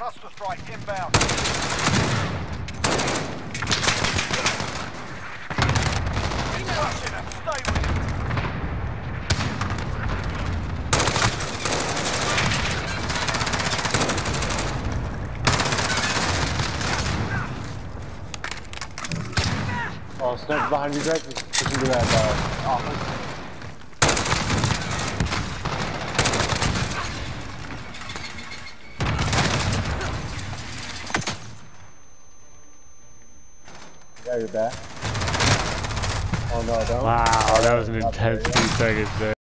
Cluster strike inbound. Keep pushing them. Stay with it. Oh, sniper behind you, Greg. Listen to that office. Yeah, you're back. Oh no, I don't. Wow, that was an intense few seconds there.